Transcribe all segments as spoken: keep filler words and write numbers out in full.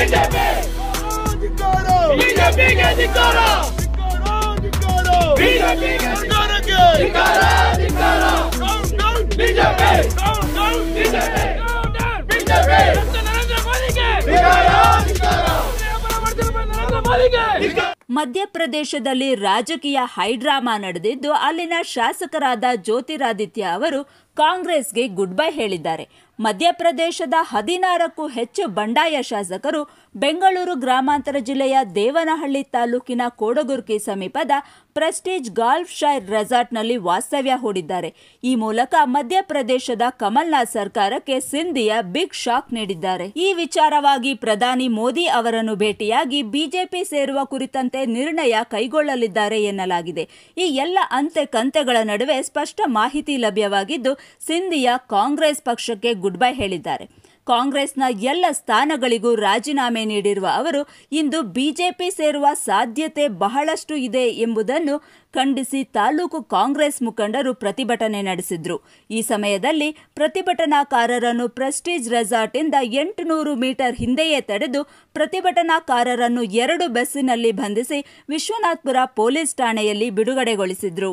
ಮಧ್ಯಪ್ರದೇಶದಲ್ಲಿ ರಾಜಕೀಯ ಹೈಡ್ರಾಮಾ ನಡೆದಿದ್ದು ಅಲ್ಲಿನ ಶಾಸಕರಾದ ಜ್ಯೋತಿರಾದಿತ್ಯ ಅವರು ಕಾಂಗ್ರೆಸ್ಗೆ ಗುಡ್ ಬೈ ಹೇಳಿದ್ದಾರೆ. ಮಧ್ಯಪ್ರದೇಶದ ಹದಿನಾರಕ್ಕೂ ಹೆಚ್ಚು ಬಂಡಾಯ ಶಾಸಕರು ಬೆಂಗಳೂರು ಗ್ರಾಮಾಂತರ ಜಿಲ್ಲೆಯ ದೇವನಹಳ್ಳಿ ತಾಲೂಕಿನ ಕೋಡಗುರ್ಕಿ ಸಮೀಪದ ಪ್ರೆಸ್ಟೀಜ್ ಗಾಲ್ಫ್ ಶೈರ್ ರೆಸಾರ್ಟ್ನಲ್ಲಿ ವಾಸ್ತವ್ಯ ಹೂಡಿದ್ದಾರೆ. ಈ ಮೂಲಕ ಮಧ್ಯಪ್ರದೇಶದ ಕಮಲ್ನಾಥ್ ಸರ್ಕಾರಕ್ಕೆ ಸಿಂಧಿಯಾ ಬಿಗ್ ಶಾಕ್ ನೀಡಿದ್ದಾರೆ. ಈ ವಿಚಾರವಾಗಿ ಪ್ರಧಾನಿ ಮೋದಿ ಅವರನ್ನು ಭೇಟಿಯಾಗಿ ಬಿಜೆಪಿ ಸೇರುವ ಕುರಿತಂತೆ ನಿರ್ಣಯ ಕೈಗೊಳ್ಳಲಿದ್ದಾರೆ ಎನ್ನಲಾಗಿದೆ. ಈ ಎಲ್ಲ ಅಂತೆ ಕಂತೆಗಳ ನಡುವೆ ಸ್ಪಷ್ಟ ಮಾಹಿತಿ ಲಭ್ಯವಾಗಿದ್ದು ಸಿಂಧಿಯಾ ಕಾಂಗ್ರೆಸ್ ಪಕ್ಷಕ್ಕೆ ಗುಡ್ ಬೈ ಹೇಳಿದ್ದಾರೆ. ಕಾಂಗ್ರೆಸ್ನ ಎಲ್ಲ ಸ್ಥಾನಗಳಿಗೂ ರಾಜೀನಾಮೆ ನೀಡಿರುವ ಅವರು ಇಂದು ಬಿಜೆಪಿ ಸೇರುವ ಸಾಧ್ಯತೆ ಬಹಳಷ್ಟು ಇದೆ ಎಂಬುದನ್ನು ಖಂಡಿಸಿ ತಾಲೂಕು ಕಾಂಗ್ರೆಸ್ ಮುಖಂಡರು ಪ್ರತಿಭಟನೆ ನಡೆಸಿದ್ರು. ಈ ಸಮಯದಲ್ಲಿ ಪ್ರತಿಭಟನಾಕಾರರನ್ನು ಪ್ರೆಸ್ಟೀಜ್ ರೆಸಾರ್ಟ್ನಿಂದ ಎಂಟುನೂರು ಮೀಟರ್ ಹಿಂದೆಯೇ ತಡೆದು ಪ್ರತಿಭಟನಾಕಾರರನ್ನು ಎರಡು ಬಸ್ಸಿನಲ್ಲಿ ಬಂಧಿಸಿ ವಿಶ್ವನಾಥ್ಪುರ ಪೊಲೀಸ್ ಠಾಣೆಯಲ್ಲಿ ಬಿಡುಗಡೆಗೊಳಿಸಿದ್ರು.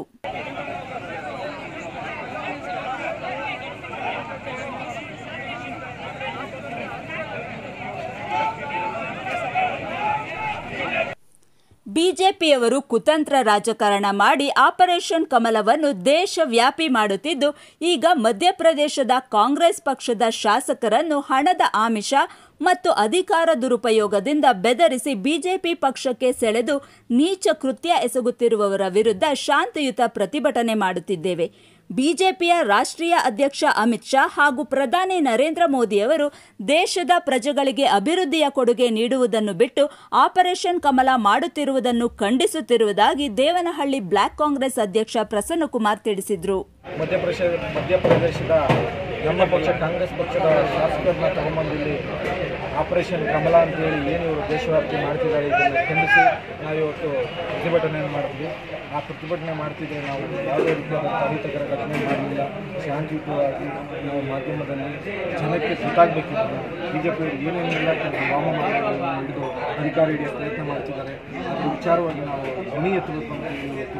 ಬಿಜೆಪಿಯವರು ಕುತಂತ್ರ ರಾಜಕಾರಣ ಮಾಡಿ ಆಪರೇಷನ್ ಕಮಲವನ್ನು ದೇಶವ್ಯಾಪಿ ಮಾಡುತ್ತಿದ್ದು, ಈಗ ಮಧ್ಯಪ್ರದೇಶದ ಕಾಂಗ್ರೆಸ್ ಪಕ್ಷದ ಶಾಸಕರನ್ನು ಹಣದ ಆಮಿಷ ಮತ್ತು ಅಧಿಕಾರ ದುರುಪಯೋಗದಿಂದ ಬೆದರಿಸಿ ಬಿಜೆಪಿ ಪಕ್ಷಕ್ಕೆ ಸೆಳೆದು ನೀಚ ಕೃತ್ಯ ಎಸಗುತ್ತಿರುವವರ ವಿರುದ್ಧ ಶಾಂತಿಯುತ ಪ್ರತಿಭಟನೆ ಮಾಡುತ್ತಿದ್ದೇವೆ. ಬಿಜೆಪಿಯ ರಾಷ್ಟ್ರೀಯ ಅಧ್ಯಕ್ಷ ಅಮಿತ್ ಶಾ ಹಾಗೂ ಪ್ರಧಾನಿ ನರೇಂದ್ರ ಮೋದಿಯವರು ದೇಶದ ಪ್ರಜೆಗಳಿಗೆ ಅಭಿವೃದ್ಧಿಯ ಕೊಡುಗೆ ನೀಡುವುದನ್ನು ಬಿಟ್ಟು ಆಪರೇಷನ್ ಕಮಲ ಮಾಡುತ್ತಿರುವುದನ್ನು ಖಂಡಿಸುತ್ತಿರುವುದಾಗಿ ದೇವನಹಳ್ಳಿ ಬ್ಲಾಕ್ ಕಾಂಗ್ರೆಸ್ ಅಧ್ಯಕ್ಷ ಪ್ರಸನ್ನಕುಮಾರ್ ತಿಳಿಸಿದರು. ಮಧ್ಯಪ್ರದೇಶ ಮಧ್ಯಪ್ರದೇಶದ ನಮ್ಮ ಪಕ್ಷ ಕಾಂಗ್ರೆಸ್ ಪಕ್ಷದ ಶಾಸಕರನ್ನ ತಗೊಂಬಂದಿಲ್ಲಿ ಆಪರೇಷನ್ ಕಮಲ ಅಂತೇಳಿ ಏನು ಇವರು ದೇಶವ್ಯಾಪ್ತಿ ಮಾಡ್ತಿದ್ದಾರೆ ಇದನ್ನು ಖಂಡಿಸಿ ನಾವು ಇವತ್ತು ಪ್ರತಿಭಟನೆಯನ್ನು ಮಾಡಿದ್ವಿ. ಆ ಪ್ರತಿಭಟನೆ ಮಾಡ್ತಿದ್ರೆ ನಾವು ಯಾವುದೇ ರೀತಿಯಾದ ಅಹಿತಕರ ಘಟನೆ ಮಾಡಲಿಲ್ಲ. ಶಾಂತಿಯುತವಾಗಿ ನಾವು ಮಾಧ್ಯಮದಲ್ಲಿ ಜನಕ್ಕೆ ಗೊತ್ತಾಗಬೇಕಿತ್ತು ಬಿ ಜೆ ಪಿಯವರು ಏನೇನೆಲ್ಲ ವಾಮಮಾರ್ಗಗಳನ್ನು ಹಿಡಿದು ಅಧಿಕಾರ ಹಿಡಿಯೋ ಪ್ರಯತ್ನ ಮಾಡ್ತಿದ್ದಾರೆ. ಅದರ ವಿಚಾರವಾಗಿ ನಾವು ಧ್ವನಿ ಎತ್ತಬೇಕು ಅಂತ ಇವತ್ತು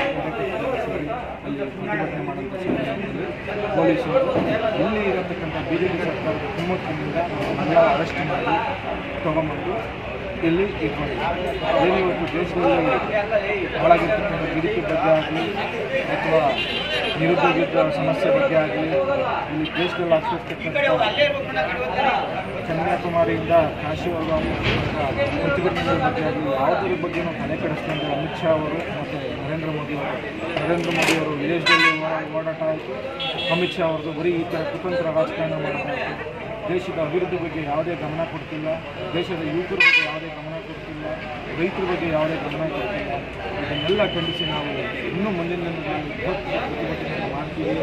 ಅಲ್ಲಿ ಪ್ರತಿಭಟನೆ ಮಾಡೋಂಥ ಸಂದರ್ಭದಲ್ಲಿ ಪೊಲೀಸರು ಇಲ್ಲಿ ಇರತಕ್ಕಂಥ ಬಿ ಜೆ ಪಿ ಸರ್ಕಾರದ ಕುಮ್ಮಕ್ಕಿನಿಂದ ಎಲ್ಲ ಅರೆಸ್ಟ್ ಮಾಡಿ ತಗೊಂಬಂದು ಇಲ್ಲಿ ಇಟ್ಕೊಂಡಿದ್ದಾರೆ. ಏನು ಇವತ್ತು ದೇಶದಲ್ಲಿ ಒಳಗಿರ್ತಕ್ಕಂಥ ಜಿ ಡಿ ಪಿ ಬಗ್ಗೆ ಆಗಲಿ ಅಥವಾ ನಿರುದ್ಯೋಗದ ಸಮಸ್ಯೆ ಬಗ್ಗೆ ಆಗಲಿ, ಇಲ್ಲಿ ದೇಶದಲ್ಲಿ ಆಗ್ತಿರ್ತಕ್ಕಂಥ ಕನ್ಯಾಕುಮಾರಿಯಿಂದ ಕಾಶಿವರೆಗೂ ಪ್ರತಿಭಟನೆಗಳ ಬಗ್ಗೆ ಆಗಲಿ ಯಾವುದರ ಬಗ್ಗೆನೂ ತಲೆ ಕೆಡಿಸ್ಕೊಂಡು ಅಮಿತ್ ಶಾ ಅವರು ಮತ್ತು ನರೇಂದ್ರ ಮೋದಿ ಅವರು ನರೇಂದ್ರ ಮೋದಿ ಅವರು ವಿದೇಶದಲ್ಲಿ ಓಡಾಟ ಆಯಿತು. ಅಮಿತ್ ಶಾ ಅವ್ರದ್ದು ಬರೀ ಈ ಥರ ಕುತಂತ್ರ ರಾಜಕಾರಣ ಮಾಡೋದಾಯಿತು. ದೇಶದ ಅಭಿವೃದ್ಧಿ ಬಗ್ಗೆ ಯಾವುದೇ ಗಮನ ಕೊಡ್ತಿಲ್ಲ. ದೇಶದ ಯುವಕರ ಬಗ್ಗೆ ಯಾವುದೇ ಗಮನ ಕೊಡ್ತಿಲ್ಲ. ರೈತರ ಬಗ್ಗೆ ಯಾವುದೇ ಗಮನ ಕೊಡ್ತಿಲ್ಲ. ಇದನ್ನೆಲ್ಲ ಖಂಡಿಸಿ ನಾವು ಇನ್ನೂ ಮುಂದಿನ ದಿನಗಳಲ್ಲಿ ಪ್ರತಿಭಟನೆ ಮಾಡ್ತೀವಿ.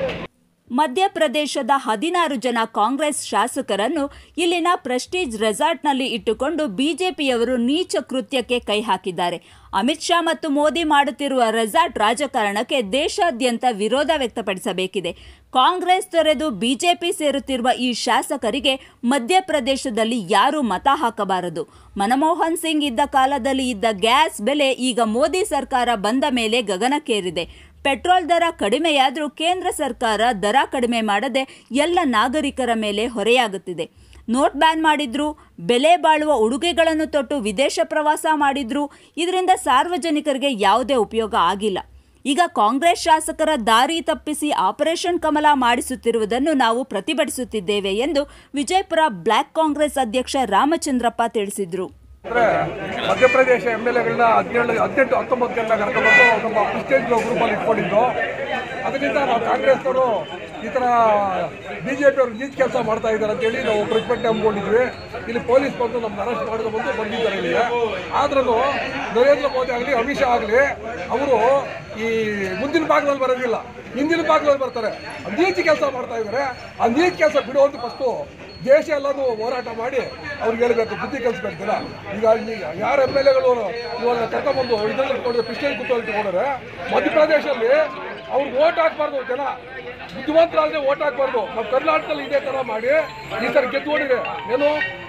ಮಧ್ಯಪ್ರದೇಶದ ಹದಿನಾರು ಜನ ಕಾಂಗ್ರೆಸ್ ಶಾಸಕರನ್ನು ಇಲ್ಲಿನ ಪ್ರೆಸ್ಟೀಜ್ ರೆಸಾರ್ಟ್ನಲ್ಲಿ ಇಟ್ಟುಕೊಂಡು ಬಿಜೆಪಿಯವರು ನೀಚ ಕೃತ್ಯಕ್ಕೆ ಕೈ ಹಾಕಿದ್ದಾರೆ. ಅಮಿತ್ ಶಾ ಮತ್ತು ಮೋದಿ ಮಾಡುತ್ತಿರುವ ರೆಸಾರ್ಟ್ ರಾಜಕಾರಣಕ್ಕೆ ದೇಶಾದ್ಯಂತ ವಿರೋಧ ವ್ಯಕ್ತಪಡಿಸಬೇಕಿದೆ. ಕಾಂಗ್ರೆಸ್ ತೊರೆದು ಬಿಜೆಪಿ ಸೇರುತ್ತಿರುವ ಈ ಶಾಸಕರಿಗೆ ಮಧ್ಯಪ್ರದೇಶದಲ್ಲಿ ಯಾರೂ ಮತ ಹಾಕಬಾರದು. ಮನಮೋಹನ್ ಸಿಂಗ್ ಇದ್ದ ಕಾಲದಲ್ಲಿ ಇದ್ದ ಗ್ಯಾಸ್ ಬೆಲೆ ಈಗ ಮೋದಿ ಸರ್ಕಾರ ಬಂದ ಮೇಲೆ ಗಗನಕ್ಕೇರಿದೆ. ಪೆಟ್ರೋಲ್ ದರ ಕಡಿಮೆಯಾದರೂ ಕೇಂದ್ರ ಸರ್ಕಾರ ದರ ಕಡಿಮೆ ಮಾಡದೆ ಎಲ್ಲ ನಾಗರಿಕರ ಮೇಲೆ ಹೊರೆಯಾಗುತ್ತಿದೆ. ನೋಟ್ ಬ್ಯಾನ್ ಮಾಡಿದ್ರು, ಬೆಲೆ ಬಾಳುವ ಉಡುಗೆಗಳನ್ನು ತೊಟ್ಟು ವಿದೇಶ ಪ್ರವಾಸ ಮಾಡಿದ್ರು. ಇದರಿಂದ ಸಾರ್ವಜನಿಕರಿಗೆ ಯಾವುದೇ ಉಪಯೋಗ ಆಗಿಲ್ಲ. ಈಗ ಕಾಂಗ್ರೆಸ್ ಶಾಸಕರ ದಾರಿ ತಪ್ಪಿಸಿ ಆಪರೇಷನ್ ಕಮಲ ಮಾಡಿಸುತ್ತಿರುವುದನ್ನು ನಾವು ಪ್ರತಿಭಟಿಸುತ್ತಿದ್ದೇವೆ ಎಂದು ವಿಜಯಪುರ ಬ್ಲಾಕ್ ಕಾಂಗ್ರೆಸ್ ಅಧ್ಯಕ್ಷ ರಾಮಚಂದ್ರಪ್ಪ ತಿಳಿಸಿದರು. ಅಂದರೆ ಮಧ್ಯಪ್ರದೇಶ ಎಮ್ ಎಲ್ ಎಗಳನ್ನ ಹದಿನೇಳು ಹದಿನೆಂಟು ಹತ್ತೊಂಬತ್ತು ಗಂಟೆ ಕರ್ಕೊಂಡ್ಬಂದು ನಮ್ಮ ಪ್ರೆಸಿಡೆಂಟ್ ಗ್ರೂಪಲ್ಲಿ ಇಟ್ಕೊಂಡಿದ್ದು. ಅದರಿಂದ ನಾವು ಕಾಂಗ್ರೆಸ್ನವರು ಈ ಥರ ಬಿ ಜೆ ಪಿಯವರು ನೀಚ ಕೆಲಸ ಮಾಡ್ತಾ ಇದ್ದಾರೆ ಅಂತೇಳಿ ನಾವು ಪ್ರತಿಭಟನೆ ಹಮ್ಮಿಕೊಂಡಿದ್ವಿ. ಇಲ್ಲಿ ಪೊಲೀಸ್ ಬಂದು ನಮ್ಗೆ ಅರೆಸ್ಟ್ ಮಾಡ್ಕೊಂಡು ಬಂದು ಬಂದಿದ್ದಾರೆ ಇಲ್ಲಿಗೆ. ಆದ್ರೂ ನರೇಂದ್ರ ಮೋದಿ ಆಗಲಿ ಅಮಿತ್ ಶಾ ಆಗಲಿ ಅವರು ಈ ಮುಂದಿನ ಭಾಗದಲ್ಲಿ ಬರೋದಿಲ್ಲ, ಹಿಂದಿನ ಭಾಗದಲ್ಲಿ ಬರ್ತಾರೆ. ನೀಚ ಕೆಲಸ ಮಾಡ್ತಾ ಇದ್ದಾರೆ. ಆ ನೀಚ ಕೆಲಸ ಬಿಡುವಂತ ಫಸ್ಟು ದೇಶ ಎಲ್ಲನೂ ಹೋರಾಟ ಮಾಡಿ ಅವ್ರಿಗೆ ಹೇಳಬೇಕು, ಬುದ್ಧಿ ಕಲಿಸ್ಬೇಕಿಲ್ಲ. ಈಗ ಯಾರು ಎಮ್ ಎಲ್ ಎಗಳು ಇವಾಗ ಕರ್ಕೊಂಡ್ಬಂದು ಇದರಲ್ಲಿ ಇಟ್ಕೊಂಡ್ರೆ ಪಿಸ್ಟಲ್ ಕುತ್ತಲ್ಲಿ ಇಟ್ಕೊಂಡ್ರೆ ಮಧ್ಯಪ್ರದೇಶದಲ್ಲಿ ಅವ್ರಿಗೆ ಓಟ್ ಹಾಕ್ಬಾರ್ದು. ಜನ ಬುದ್ಧಿವಂತರಾದ್ರೆ ಓಟ್ ಹಾಕ್ಬಾರ್ದು. ನಾವು ಕರ್ನಾಟಕದಲ್ಲಿ ಇದೇ ಥರ ಮಾಡಿ ಈ ಥರ ಗೆದ್ದುಕೊಂಡಿದೆ. ಏನು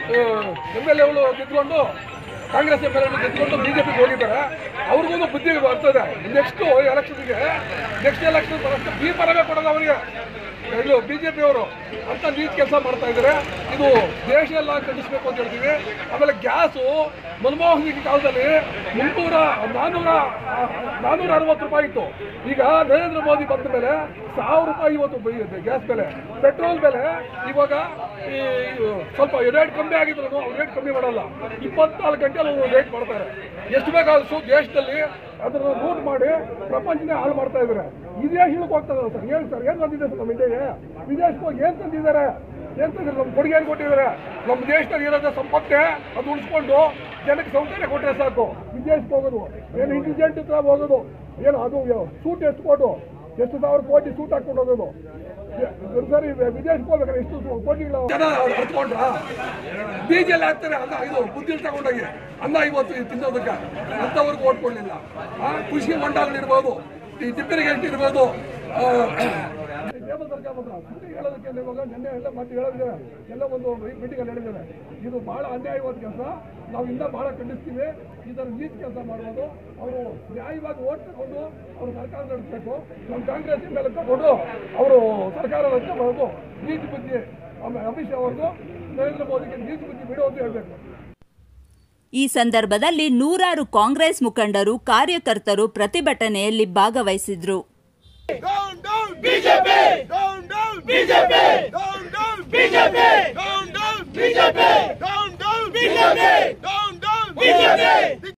ಎಮ್ ಎಲ್ ಎಗಳು ಗೆದ್ಕೊಂಡು ಕಾಂಗ್ರೆಸ್ ಎಮ್ ಎಲ್ ಎಗಳು ಗೆದ್ಕೊಂಡು ಬಿಜೆಪಿಗೆ ಹೋಗಿದ್ದಾರೆ. ಅವ್ರಿಗೂ ಬುದ್ಧಿ ಬರ್ತದೆ. ನೆಕ್ಸ್ಟ್ ಎಲೆಕ್ಷನ್ಗೆ ನೆಕ್ಸ್ಟ್ ಎಲೆಕ್ಷನ್ ಬರೋಷ್ಟು ಬಿ ಪರವೇ ಕೊಡೋದು ಅವರಿಗೆ ಇದು ಬಿಜೆಪಿ ಅವರು ಅಂತ ನೀತಿ ಕೆಲಸ ಮಾಡ್ತಾ ಇದ್ದಾರೆ. ಇದು ದೇಶ ಎಲ್ಲ ಖಂಡಿಸಬೇಕು ಅಂತ ಹೇಳ್ತೀವಿ. ಆಮೇಲೆ ಗ್ಯಾಸು ಮನಮೋಹನ್ ಸಿಂಗ್ ಕಾಲದಲ್ಲಿ ಮುನ್ನೂರ ನಾನ್ನೂರ ನಾನ್ನೂರ ಅರವತ್ತು ರೂಪಾಯಿ ಇತ್ತು. ಈಗ ನರೇಂದ್ರ ಮೋದಿ ಬಂದ ಮೇಲೆ ಸಾವಿರ ರೂಪಾಯಿ ಇವತ್ತು ಗ್ಯಾಸ್ ಬೆಲೆ. ಪೆಟ್ರೋಲ್ ಬೆಲೆ ಇವಾಗ ಈ ಸ್ವಲ್ಪ ರೇಟ್ ಕಮ್ಮಿ ಆಗಿದ್ರು ಅವ್ರು ರೇಟ್ ಕಮ್ಮಿ ಮಾಡಲ್ಲ. ಇಪ್ಪತ್ನಾಲ್ಕು ಗಂಟೆಯಲ್ಲಿ ಅವರು ರೇಟ್ ಮಾಡ್ತಾರೆ. ಎಷ್ಟು ಬೇಕಾದಷ್ಟು ದೇಶದಲ್ಲಿ ಅದನ್ನು ರೂಟ್ ಮಾಡಿ ಪ್ರಪಂಚನೇ ಹಾಳು ಮಾಡ್ತಾ ಇದ್ದಾರೆ. ವಿದೇಶಕ್ಕೆ ಹೋಗ್ತಾರೆ ಸರ್. ಏನು ಸರ್ ಏನು ಬಂದಿದೆ ಸರ್ ನಮ್ಮ ಇಂಡಿಯಾಗೆ? ವಿದೇಶಕ್ಕೆ ಹೋಗಿ ಏನು ತಂದಿದ್ದಾರೆ? ಏನು ತಂದಿದ್ದಾರೆ? ನಮ್ಮ ಕೊಡುಗೆ ಏನು ಕೊಟ್ಟಿದ್ದಾರೆ? ನಮ್ಮ ದೇಶದಲ್ಲಿ ಇರೋದೇ ಸಂಪತ್ತೇ ಅದು ಉಳಿಸ್ಕೊಂಡು ಜನಕ್ಕೆ ಸೌಕರ್ಯ ಕೊಟ್ಟರೆ ಸಾಕು. ವಿದೇಶಕ್ಕೆ ಹೋಗೋದು ಏನು ಇಂಟೆಲಿಜೆಂಟ್ ಹತ್ರ ಹೋಗೋದು ಏನು ಅದು ಸೂಟ್ ಎಷ್ಟು ಕೊಟ್ಟು ಎಷ್ಟು ಸಾವಿರ ಕೋಟಿ ಸೂಟ್ ಹಾಕೊಂಡು ಹೋಗೋದು. ಸರಿ ವಿದೇಶಕ್ಕೆ ಹೋಗ್ಬೇಕಾದ್ರೆ ಎಷ್ಟು ಕೋಟಿಗಳು ಜನ ಹತ್ಕೊಂಡ್ರ ಬೀಜಲ್ಲಿ ಹಾಕ್ತಾರೆ. ಅನ್ನ ಇದು ಬುದ್ಧಿ ತಗೊಂಡೋಗಿ ಅನ್ನ ಇವತ್ತು ತಿನ್ನೋದಕ್ಕೆ ಅಂಥವ್ರಿಗೆ ಓಟ್ ಕೊಡಲಿಲ್ಲ. ಕೃಷಿ ಹೊಂಡಗಳಿರ್ಬೋದು, ಈ ಟಿಪ್ಪರಿಗೆ ಇರ್ಬೋದು. ಕೇಂದ್ರ ಸರ್ಕಾರ ಮಾತ್ರ ಸುದ್ದಿ ಹೇಳೋದಕ್ಕೆ ಇವಾಗ ನಿನ್ನೆ ಎಲ್ಲ ಮತ್ತೆ ಹೇಳೋದಿದ್ದಾರೆ. ಎಲ್ಲ ಒಂದು ಮೀಟಿಂಗಲ್ಲಿ ಹೇಳಿದ್ದಾರೆ. ಇದು ಭಾಳ ಅನ್ಯಾಯವಾದ ಕೆಲಸ. ನಾವು ಇನ್ನೂ ಭಾಳ ಖಂಡಿಸ್ತೀವಿ. ಈ ಥರ ನೀತಿ ಕೆಲಸ ಮಾಡ್ಬೋದು. ಅವರು ನ್ಯಾಯವಾಗಿ ಓಟ್ ತಗೊಂಡು ಅವರು ಸರ್ಕಾರ ನಡೆಸಬೇಕು. ನಮ್ಮ ಕಾಂಗ್ರೆಸ್ ಮೇಲೆ ತಗೊಂಡು ಅವರು ಸರ್ಕಾರ ರಚನೆ ಮಾಡೋದು ನೀತಿ ಬುದ್ಧಿ. ಆಮೇಲೆ ಅಮಿತ್ ಶಾ ಅವ್ರದ್ದು ನರೇಂದ್ರ ಮೋದಿಗೆ ನೀತಿ ಬುದ್ಧಿ ಬಿಡು ಅಂತ ಹೇಳಬೇಕು. ಈ ಸಂದರ್ಭದಲ್ಲಿ ನೂರಾರು ಕಾಂಗ್ರೆಸ್ ಮುಖಂಡರು, ಕಾರ್ಯಕರ್ತರು ಪ್ರತಿಭಟನೆಯಲ್ಲಿ ಭಾಗವಹಿಸಿದ್ರು. Down, down, B J P! Down, down, B J P! Down!